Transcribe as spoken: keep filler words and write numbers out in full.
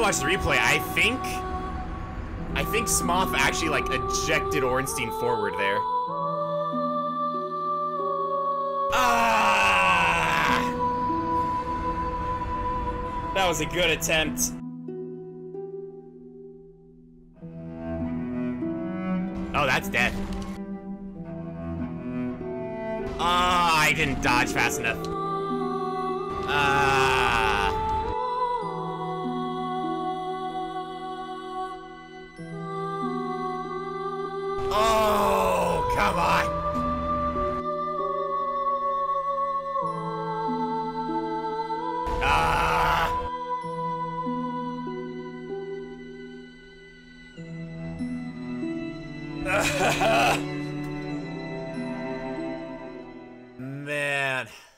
watch the replay. I think, I think Smoth actually like ejected Ornstein forward there. Ah! That was a good attempt. Oh, that's dead. Ah, oh, I didn't dodge fast enough. Ah. Oh, come on. Ah. Man.